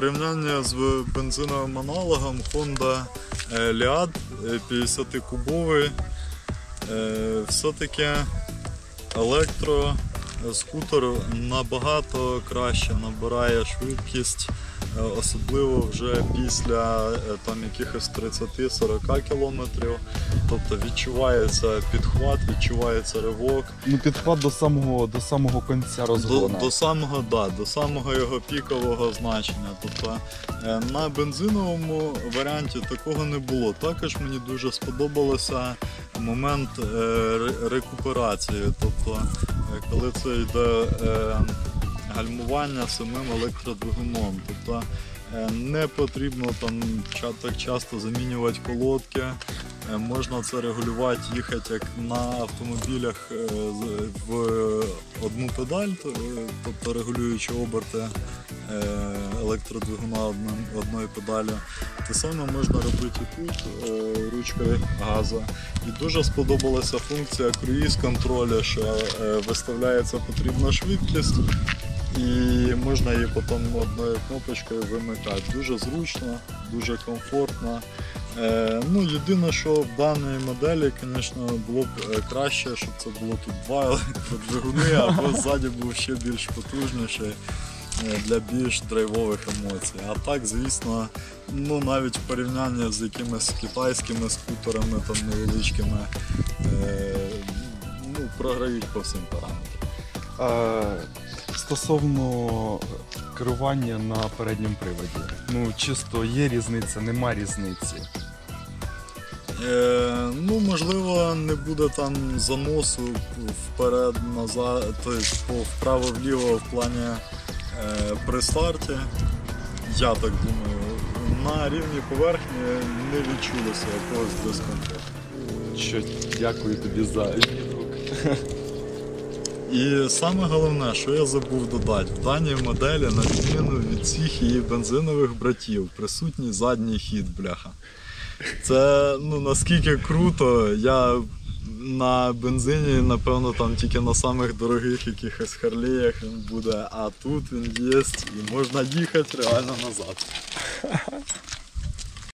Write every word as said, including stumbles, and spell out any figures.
порівнянні з бензиновим аналогом Honda Liad п'ятдесятикубовий, все-таки електроскутер набагато краще набирає швидкість, особливо вже після там якихось тридцяти-сорока кілометрів. Тобто відчувається підхват, відчувається ривок. Ну, підхват до самого, до самого кінця розгону. До, до самого, да, до самого його пікового значення. Тобто на бензиновому варіанті такого не було. Також мені дуже сподобався момент рекуперації. Тобто, коли це йде гальмування самим електродвигуном. Тобто не потрібно там так часто замінювати колодки, можна це регулювати, їхати як на автомобілях в одну педаль, тобто регулюючи оберти електродвигуна одною педалю. Те саме можна робити і тут ручкою газу. І дуже сподобалася функція круїз-контролю, що виставляється потрібна швидкість і можна її потім одною кнопочкою вимикати. Дуже зручно, дуже комфортно. Ну, єдине, що в даній моделі, звісно, було б краще, щоб це було тут два електродвигуни, або ззаді був ще більш потужніший для більш драйвових емоцій. А так, звісно, ну, навіть в порівнянні з якимись китайськими скутерами там невеличкими, ну, програють по всім параметрам. Стосовно керування на передньому приводі, ну чисто є різниця, нема різниці? Е, ну, можливо, не буде там заносу вперед-назад, тобто вправо-вліво в плані е, при старті, я так думаю. На рівні поверхні не відчулося якогось дискомфорту. Що, дякую тобі за відгук. І саме головне, що я забув додати, в даній моделі, на відміну від всіх її бензинових братів, присутній задній хід, бляха. Це, ну, наскільки круто, я на бензині, напевно, там тільки на самих дорогих якихось Харлеях він буде, а тут він є і можна їхати реально назад.